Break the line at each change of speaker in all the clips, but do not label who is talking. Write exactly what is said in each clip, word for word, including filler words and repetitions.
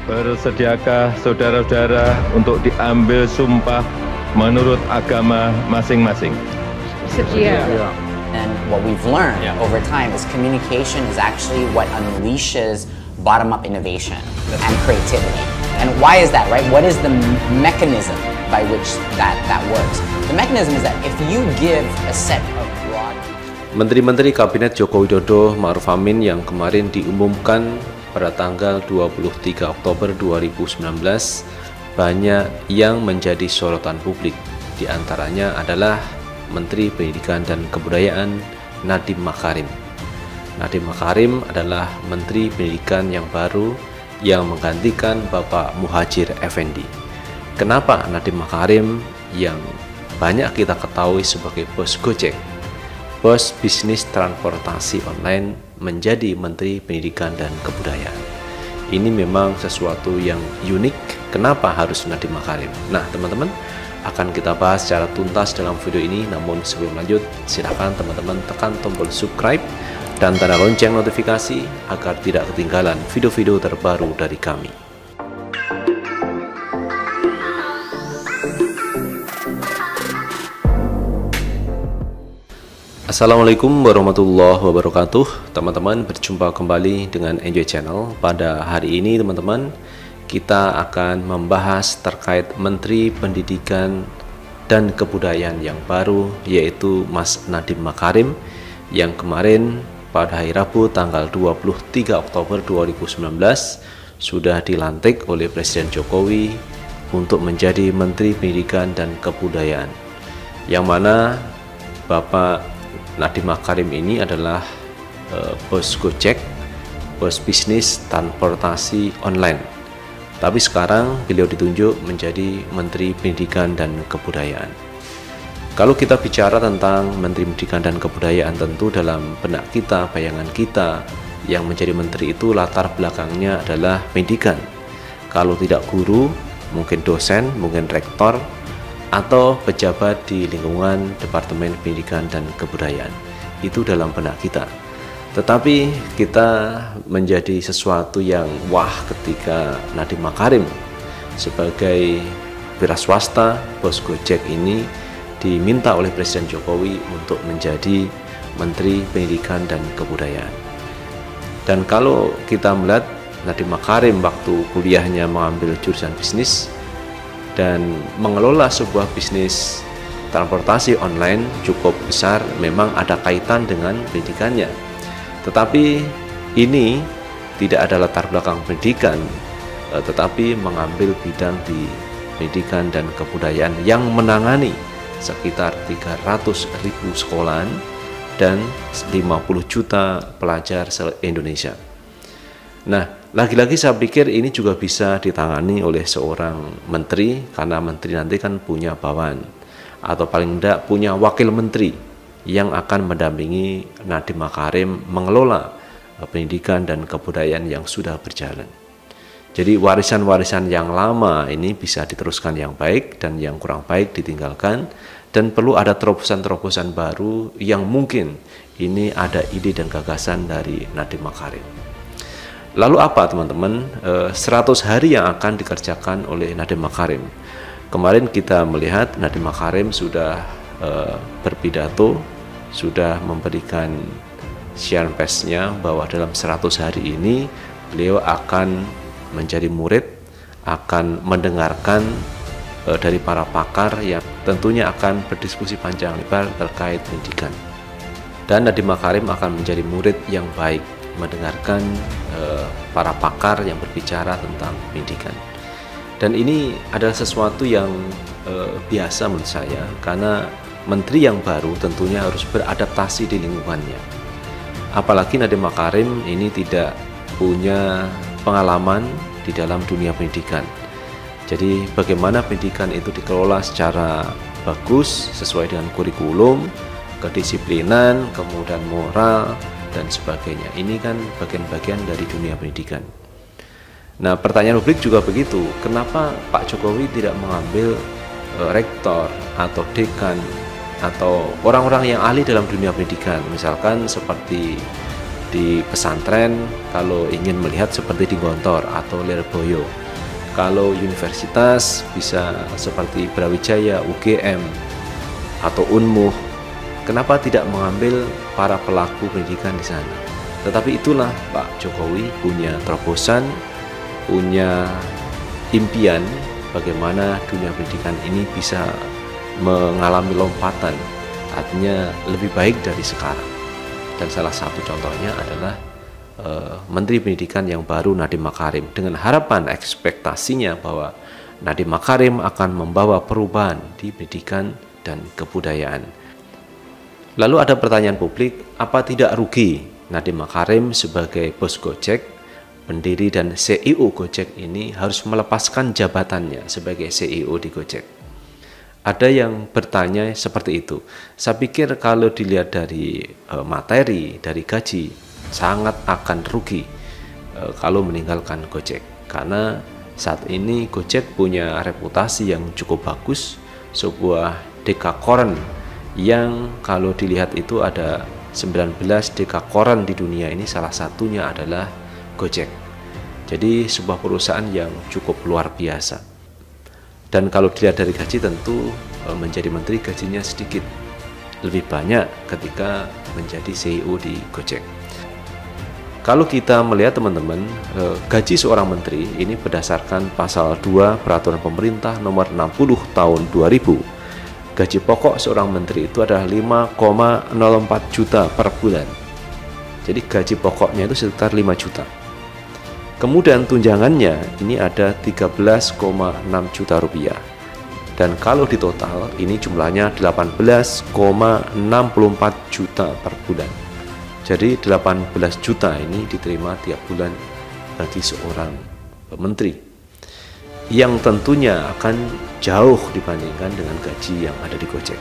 Bersediakah saudara-saudara untuk diambil sumpah menurut agama masing-masing?
Sedia.
And what we've learned
Yeah.
over time is communication is actually what unleashes bottom-up innovation and creativity. And why is that, right? What is the mechanism by which that, that works? The mechanism is that if you give a set of broad...
Menteri-menteri Kabinet Joko Widodo Ma'ruf Amin yang kemarin diumumkan pada tanggal dua puluh tiga Oktober dua ribu sembilan belas banyak yang menjadi sorotan publik. Di antaranya adalah Menteri Pendidikan dan Kebudayaan Nadiem Makarim. Nadiem Makarim adalah Menteri Pendidikan yang baru yang menggantikan Bapak Muhadjir Effendi. Kenapa Nadiem Makarim yang banyak kita ketahui sebagai bos Gojek, bos bisnis transportasi online, menjadi Menteri Pendidikan dan Kebudayaan? Ini memang sesuatu yang unik. Kenapa harus Nadiem Makarim? Nah, teman-teman, akan kita bahas secara tuntas dalam video ini. Namun sebelum lanjut, silakan teman-teman tekan tombol subscribe dan tanda lonceng notifikasi agar tidak ketinggalan video-video terbaru dari kami. Assalamualaikum warahmatullahi wabarakatuh. Teman-teman, berjumpa kembali dengan Enjoy Channel. Pada hari ini teman-teman, kita akan membahas terkait Menteri Pendidikan dan Kebudayaan yang baru, yaitu Mas Nadiem Makarim, yang kemarin pada hari Rabu tanggal dua puluh tiga Oktober dua ribu sembilan belas sudah dilantik oleh Presiden Jokowi untuk menjadi Menteri Pendidikan dan Kebudayaan, yang mana Bapak Nadiem Makarim ini adalah uh, bos Gojek, bos bisnis transportasi online. Tapi sekarang beliau ditunjuk menjadi Menteri Pendidikan dan Kebudayaan. Kalau kita bicara tentang Menteri Pendidikan dan Kebudayaan, tentu dalam benak kita, bayangan kita, yang menjadi menteri itu latar belakangnya adalah pendidikan. Kalau tidak guru, mungkin dosen, mungkin rektor, atau pejabat di lingkungan Departemen Pendidikan dan Kebudayaan. Itu dalam benak kita. Tetapi kita menjadi sesuatu yang wah ketika Nadiem Makarim sebagai wira swasta, bos Gojek ini diminta oleh Presiden Jokowi untuk menjadi Menteri Pendidikan dan Kebudayaan. Dan kalau kita melihat Nadiem Makarim waktu kuliahnya mengambil jurusan bisnis dan mengelola sebuah bisnis transportasi online cukup besar, memang ada kaitan dengan pendidikannya. Tetapi ini tidak ada latar belakang pendidikan, tetapi mengambil bidang di pendidikan dan kebudayaan yang menangani sekitar tiga ratus ribu sekolahan dan lima puluh juta pelajar se-Indonesia. Nah, lagi-lagi saya pikir ini juga bisa ditangani oleh seorang menteri, karena menteri nanti kan punya bawahan, atau paling tidak punya wakil menteri yang akan mendampingi Nadiem Makarim mengelola pendidikan dan kebudayaan yang sudah berjalan. Jadi warisan-warisan yang lama ini bisa diteruskan yang baik, dan yang kurang baik ditinggalkan, dan perlu ada terobosan-terobosan baru yang mungkin ini ada ide dan gagasan dari Nadiem Makarim. Lalu apa teman-teman seratus hari yang akan dikerjakan oleh Nadiem Makarim? Kemarin kita melihat Nadiem Makarim sudah uh, berpidato, sudah memberikan siaran persnya bahwa dalam seratus hari ini beliau akan menjadi murid, akan mendengarkan uh, dari para pakar yang tentunya akan berdiskusi panjang lebar terkait pendidikan. Dan Nadiem Makarim akan menjadi murid yang baik, mendengarkan uh, para pakar yang berbicara tentang pendidikan. Dan ini adalah sesuatu yang uh, biasa menurut saya, karena menteri yang baru tentunya harus beradaptasi di lingkungannya. Apalagi Nadiem Makarim ini tidak punya pengalaman di dalam dunia pendidikan. Jadi bagaimana pendidikan itu dikelola secara bagus, sesuai dengan kurikulum, kedisiplinan, kemudian moral, dan sebagainya. Ini kan bagian-bagian dari dunia pendidikan. Nah, pertanyaan publik juga begitu. Kenapa Pak Jokowi tidak mengambil uh, rektor atau dekan atau orang-orang yang ahli dalam dunia pendidikan, misalkan seperti Di pesantren kalau ingin melihat seperti di Gontor atau Lirboyo. Kalau universitas bisa seperti Brawijaya, U G M atau Unmuh. Kenapa tidak mengambil para pelaku pendidikan di sana? Tetapi itulah Pak Jokowi punya terobosan, punya impian bagaimana dunia pendidikan ini bisa mengalami lompatan, artinya lebih baik dari sekarang. Dan salah satu contohnya adalah uh, Menteri Pendidikan yang baru, Nadiem Makarim, dengan harapan ekspektasinya bahwa Nadiem Makarim akan membawa perubahan di pendidikan dan kebudayaan. Lalu ada pertanyaan publik, apa tidak rugi Nadiem Makarim sebagai bos Gojek, pendiri dan C E O Gojek ini harus melepaskan jabatannya sebagai C E O di Gojek? Ada yang bertanya seperti itu. Saya pikir kalau dilihat dari e, materi, dari gaji, sangat akan rugi e, kalau meninggalkan Gojek. Karena saat ini Gojek punya reputasi yang cukup bagus, sebuah dekakorn yang kalau dilihat itu ada sembilan belas dekakorn di dunia ini, salah satunya adalah Gojek. Jadi sebuah perusahaan yang cukup luar biasa. Dan kalau dilihat dari gaji tentu menjadi menteri gajinya sedikit, lebih banyak ketika menjadi C E O di Gojek. Kalau kita melihat teman-teman, gaji seorang menteri ini berdasarkan pasal dua Peraturan Pemerintah nomor enam puluh tahun dua ribu. Gaji pokok seorang menteri itu adalah lima koma nol empat juta per bulan. Jadi gaji pokoknya itu sekitar lima juta. Kemudian tunjangannya ini ada tiga belas koma enam juta rupiah. Dan kalau di total ini jumlahnya delapan belas koma enam empat juta per bulan. Jadi delapan belas juta ini diterima tiap bulan bagi seorang menteri, yang tentunya akan jauh dibandingkan dengan gaji yang ada di Gojek.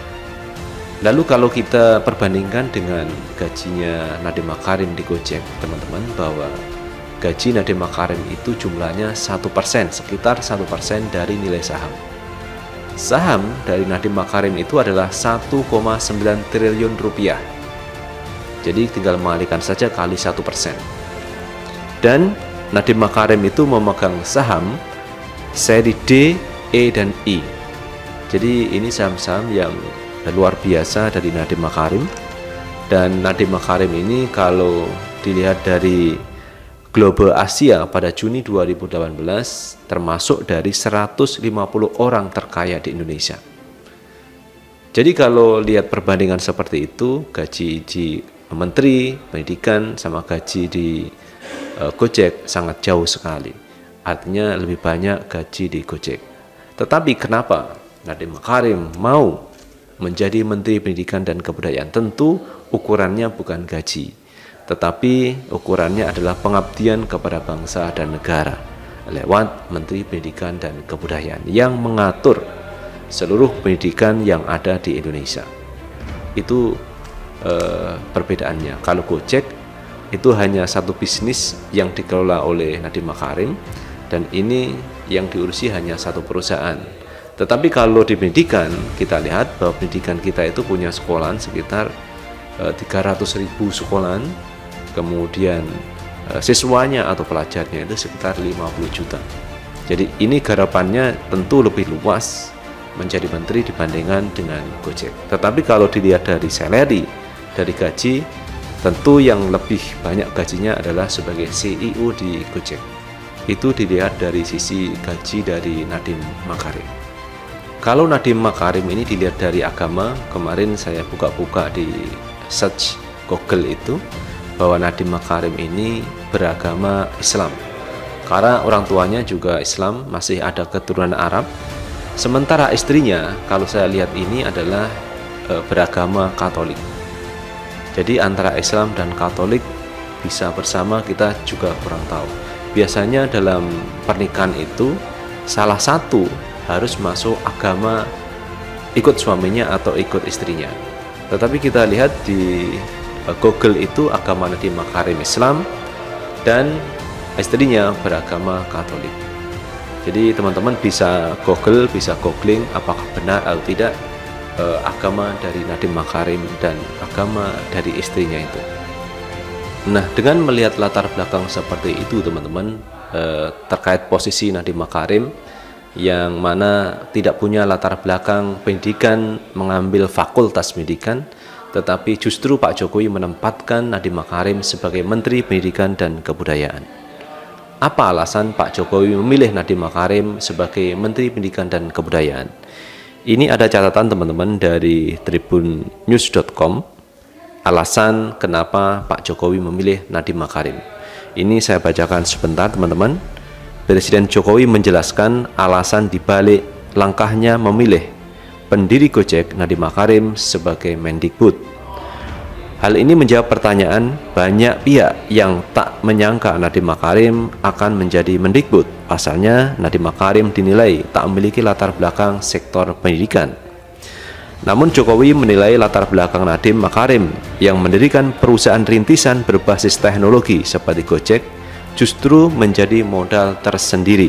Lalu kalau kita perbandingkan dengan gajinya Nadiem Makarim di Gojek, teman-teman, bahwa gaji Nadiem Makarim itu jumlahnya satu persen, sekitar satu persen dari nilai saham. Saham dari Nadiem Makarim itu adalah satu koma sembilan triliun rupiah. Jadi tinggal mengalihkan saja kali satu persen. Dan Nadiem Makarim itu memegang saham seri D, E, dan I. Jadi ini saham-saham yang luar biasa dari Nadiem Makarim. Dan Nadiem Makarim ini kalau dilihat dari Global Asia pada Juni dua ribu delapan belas termasuk dari seratus lima puluh orang terkaya di Indonesia. Jadi kalau lihat perbandingan seperti itu, gaji di Menteri Pendidikan sama gaji di uh, Gojek sangat jauh sekali. Artinya lebih banyak gaji di Gojek. Tetapi kenapa Nadiem Makarim mau menjadi Menteri Pendidikan dan Kebudayaan? Tentu ukurannya bukan gaji, tetapi ukurannya adalah pengabdian kepada bangsa dan negara lewat Menteri Pendidikan dan Kebudayaan yang mengatur seluruh pendidikan yang ada di Indonesia. Itu eh, perbedaannya. Kalau Gojek itu hanya satu bisnis yang dikelola oleh Nadiem Makarim, dan ini yang diurusi hanya satu perusahaan. Tetapi kalau di pendidikan, kita lihat bahwa pendidikan kita itu punya sekolahan sekitar eh, tiga ratus ribu sekolahan. Kemudian siswanya atau pelajarnya itu sekitar lima puluh juta. Jadi ini garapannya tentu lebih luas menjadi menteri dibandingkan dengan Gojek. Tetapi kalau dilihat dari salary, dari gaji, tentu yang lebih banyak gajinya adalah sebagai C E O di Gojek. Itu dilihat dari sisi gaji dari Nadiem Makarim. Kalau Nadiem Makarim ini dilihat dari agama, kemarin saya buka-buka di search Google itu, bahwa Nadiem Makarim ini beragama Islam. Karena orang tuanya juga Islam, masih ada keturunan Arab. Sementara istrinya, kalau saya lihat ini adalah e, beragama Katolik. Jadi antara Islam dan Katolik bisa bersama, kita juga kurang tahu. Biasanya dalam pernikahan itu salah satu harus masuk agama ikut suaminya atau ikut istrinya. Tetapi kita lihat di Google itu agama Nadiem Makarim Islam dan istrinya beragama Katolik. Jadi teman-teman bisa Google, bisa googling apakah benar atau tidak eh, agama dari Nadiem Makarim dan agama dari istrinya itu. Nah, dengan melihat latar belakang seperti itu teman-teman, eh, terkait posisi Nadiem Makarim yang mana tidak punya latar belakang pendidikan mengambil fakultas pendidikan, tetapi justru Pak Jokowi menempatkan Nadiem Makarim sebagai Menteri Pendidikan dan Kebudayaan. Apa alasan Pak Jokowi memilih Nadiem Makarim sebagai Menteri Pendidikan dan Kebudayaan? Ini ada catatan teman-teman dari tribun news dot com. Alasan kenapa Pak Jokowi memilih Nadiem Makarim. Ini saya bacakan sebentar teman-teman. Presiden Jokowi menjelaskan alasan dibalik langkahnya memilih pendiri Gojek Nadiem Makarim sebagai Mendikbud. Hal ini menjawab pertanyaan banyak pihak yang tak menyangka Nadiem Makarim akan menjadi Mendikbud. Pasalnya Nadiem Makarim dinilai tak memiliki latar belakang sektor pendidikan. Namun Jokowi menilai latar belakang Nadiem Makarim yang mendirikan perusahaan rintisan berbasis teknologi seperti Gojek justru menjadi modal tersendiri.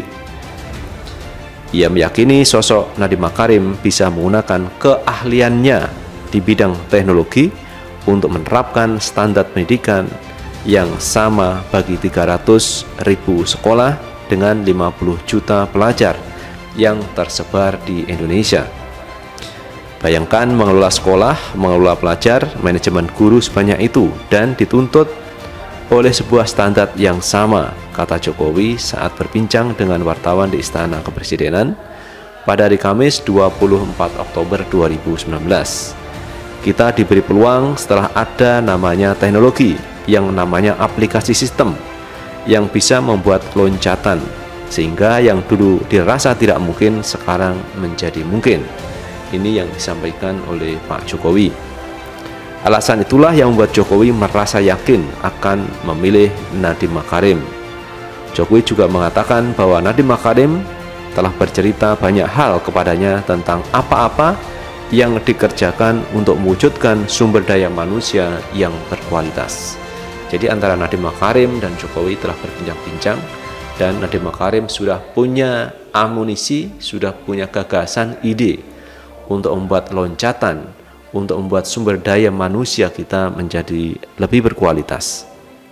Ia meyakini sosok Nadiem Makarim bisa menggunakan keahliannya di bidang teknologi untuk menerapkan standar pendidikan yang sama bagi tiga ratus ribu sekolah dengan lima puluh juta pelajar yang tersebar di Indonesia. Bayangkan mengelola sekolah, mengelola pelajar, manajemen guru sebanyak itu dan dituntut oleh sebuah standar yang sama, kata Jokowi saat berbincang dengan wartawan di Istana Kepresidenan pada hari Kamis dua puluh empat Oktober dua ribu sembilan belas. Kita diberi peluang setelah ada namanya teknologi yang namanya aplikasi sistem yang bisa membuat loncatan, sehingga yang dulu dirasa tidak mungkin sekarang menjadi mungkin. Ini yang disampaikan oleh Pak Jokowi. Alasan itulah yang membuat Jokowi merasa yakin akan memilih Nadiem Makarim. Jokowi juga mengatakan bahwa Nadiem Makarim telah bercerita banyak hal kepadanya tentang apa-apa yang dikerjakan untuk mewujudkan sumber daya manusia yang berkualitas. Jadi antara Nadiem Makarim dan Jokowi telah berbincang-bincang, dan Nadiem Makarim sudah punya amunisi, sudah punya gagasan, ide untuk membuat loncatan, untuk membuat sumber daya manusia kita menjadi lebih berkualitas.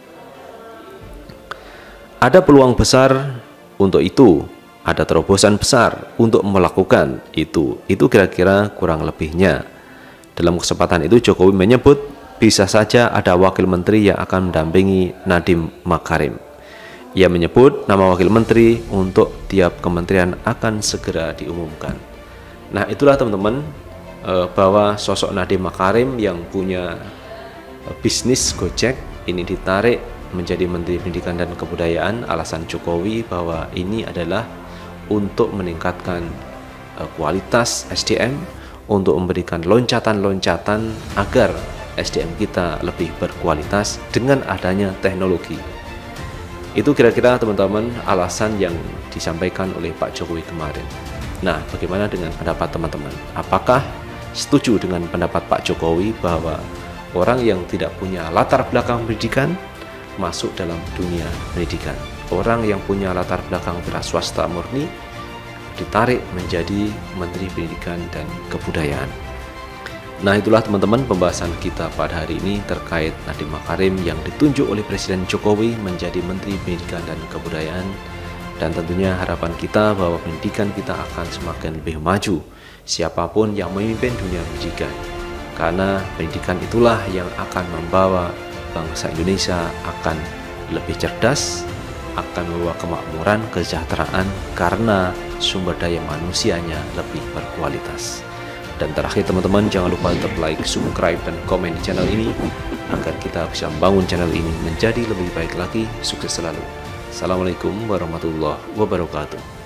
Ada peluang besar untuk itu, ada terobosan besar untuk melakukan itu. Itu kira-kira kurang lebihnya. Dalam kesempatan itu Jokowi menyebut bisa saja ada wakil menteri yang akan mendampingi Nadiem Makarim. Ia menyebut nama wakil menteri untuk tiap kementerian akan segera diumumkan. Nah, itulah teman-teman bahwa sosok Nadiem Makarim yang punya bisnis Gojek ini ditarik menjadi Menteri Pendidikan dan Kebudayaan. Alasan Jokowi bahwa ini adalah untuk meningkatkan kualitas S D M, untuk memberikan loncatan-loncatan agar S D M kita lebih berkualitas dengan adanya teknologi. Itu kira-kira teman-teman alasan yang disampaikan oleh Pak Jokowi kemarin. Nah, bagaimana dengan pendapat teman-teman? Apakah setuju dengan pendapat Pak Jokowi bahwa orang yang tidak punya latar belakang pendidikan masuk dalam dunia pendidikan? Orang yang punya latar belakang wira swasta murni ditarik menjadi Menteri Pendidikan dan Kebudayaan. Nah, itulah teman-teman pembahasan kita pada hari ini terkait Nadiem Makarim yang ditunjuk oleh Presiden Jokowi menjadi Menteri Pendidikan dan Kebudayaan. Dan tentunya harapan kita bahwa pendidikan kita akan semakin lebih maju siapapun yang memimpin dunia pendidikan. Karena pendidikan itulah yang akan membawa bangsa Indonesia akan lebih cerdas, akan membawa kemakmuran, kesejahteraan karena sumber daya manusianya lebih berkualitas. Dan terakhir teman-teman, jangan lupa untuk like, subscribe, dan komen di channel ini agar kita bisa membangun channel ini menjadi lebih baik lagi. Sukses selalu. Assalamualaikum warahmatullahi wabarakatuh.